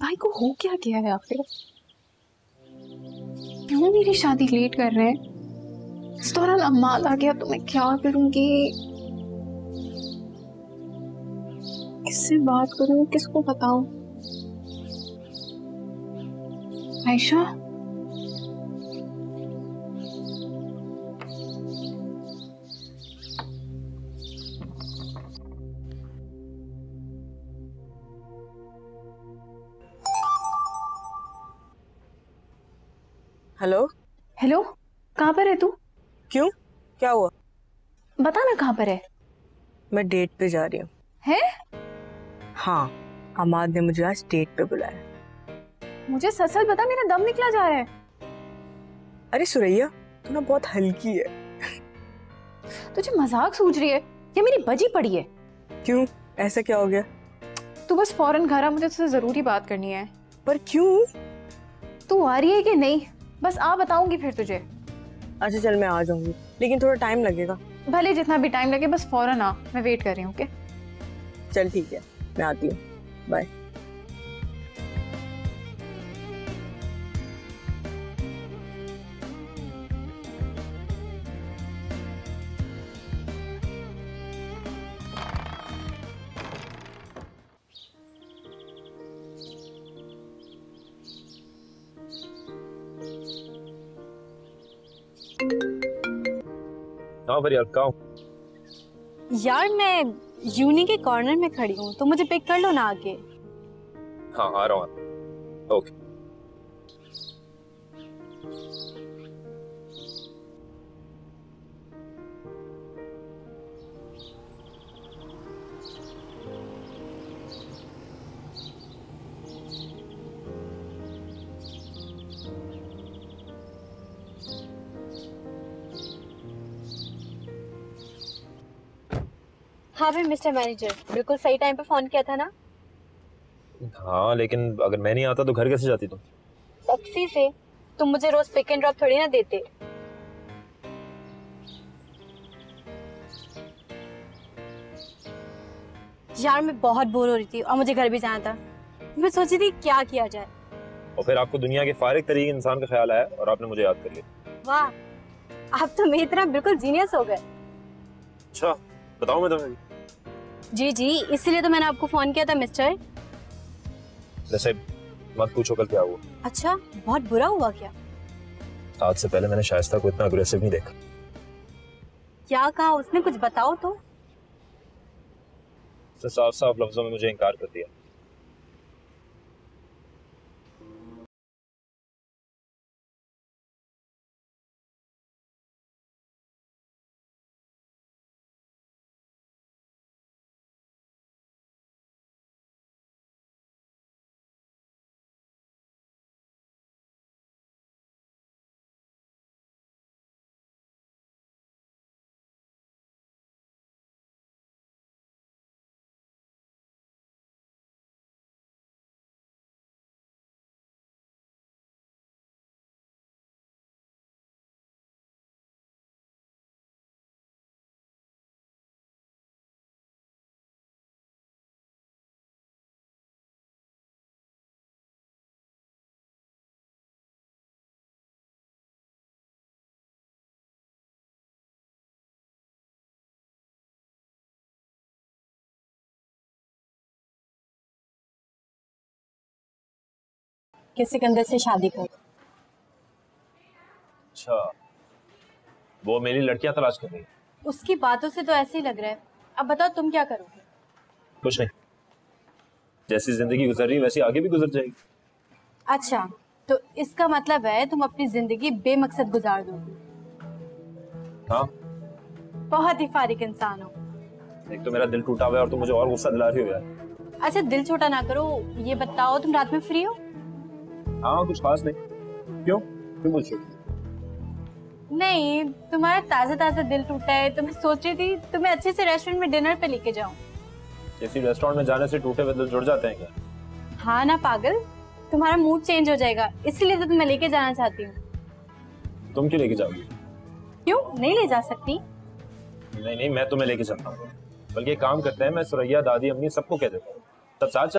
भाई को हो क्या गया है आखिर? क्यों मेरी शादी लेट कर रहे हैं? इस दौरान अम्माद आ गया तो मैं क्या करूंगी? किससे बात करूं, किसको बताऊं? आयशा, हेलो। हेलो, कहाँ पर है तू? क्यों, क्या हुआ? बता ना कहाँ पर है। मैं डेट पे जा रही हूँ। है? हाँ, हमाद ने मुझे आज डेट पे बुलाया। मुझे सच सच बता, मेरा दम निकला जा रहा है। अरे सुरैया, तू ना बहुत हल्की है। तुझे मजाक सूझ रही है या मेरी बजी पड़ी है? क्यों, ऐसा क्या हो गया? तू बस फौरन घर आ, मुझे तुझसे जरूरी बात करनी है। पर क्यों? तू आ रही है कि नहीं? बस आ, बताऊंगी फिर तुझे। अच्छा चल, मैं आ जाऊंगी, लेकिन थोड़ा टाइम लगेगा। भले जितना भी टाइम लगे, बस फौरन आ, मैं वेट कर रही हूँ। ओके चल ठीक है, मैं आती हूँ, बाय। हाँ यार, कहाँ? यार मैं यूनी के कॉर्नर में खड़ी हूँ, तो मुझे पिक कर लो ना आके। हाँ आ रहा हूँ। ओके। हाँ भाई मिस्टर मैनेजर, बिल्कुल सही टाइम पे फोन किया था ना? हाँ, लेकिन अगर मैं नहीं आता तो घर कैसे जाती तुम? टैक्सी से। तुम मुझे रोज पिक एंड ड्रॉप थोड़ी ना देते। यार मैं बहुत बोर हो रही थी और मुझे घर भी जाना था। मैं सोची थी क्या किया जाए। और फिर आपको दुनिया के फारिग तरीके इंसान का ख्याल आया और आपने मुझे याद कर लिया। वाह, आप तो मेरी तरह बिल्कुल जीनियस हो गए। अच्छा, बताओ मैं तुम्हें। जी जी, इसीलिए तो मैंने आपको फोन किया था मिस्टर। वैसे मत पूछो कल क्या हुआ। अच्छा, बहुत बुरा हुआ क्या? आज से पहले मैंने शाइस्ता को इतना अग्रेसिव नहीं देखा। क्या कहा उसने, कुछ बताओ तो। साफ साफ लफ्जों में मुझे इनकार कर दिया। किसी कंधे से शादी कर। अच्छा, वो मेरी लड़कियां तलाश कर रही है। उसकी बातों से तो ऐसे ही लग रहा है। अब बताओ तुम क्या करोगे? कुछ नहीं, जैसी जिंदगी गुजर रही है वैसी आगे भी गुजर जाएगी। अच्छा, तो इसका मतलब है तुम अपनी जिंदगी बेमकसद गुजार दोगे। हाँ, बहुत ही फारिक इंसान हो। एक तो मेरा दिल टूटा हुआ है और तुम मुझे और गुस्सा दिला रही हो यार। अच्छा दिल छोटा ना करो, ये बताओ तुम रात में फ्री हो? हाँ, कुछ खास नहीं। क्यों क्यों पूछ रही हो? नहीं, तुम्हारा ताजा ताजा दिल टूटा है तो मैं सोच रही थी तुम्हें अच्छे से रेस्टोरेंट में डिनर पे लेके जाऊं। किसी रेस्टोरेंट में जाने से टूटे हुए दिल जुड़ जाते हैं क्या? हाँ ना पागल, तुम्हारा मूड चेंज हो जाएगा, इसलिए तो तुम्हें लेके जाना चाहती हूँ। तुम क्यों लेके जाओगी? क्यों नहीं ले जा सकती? नहीं नहीं, मैं तुम्हें लेके चलता हूँ। बल्कि एक काम करते हैं, मैं सुरैया, दादी, अम्मी सबको कह देता हूँ, सब साथ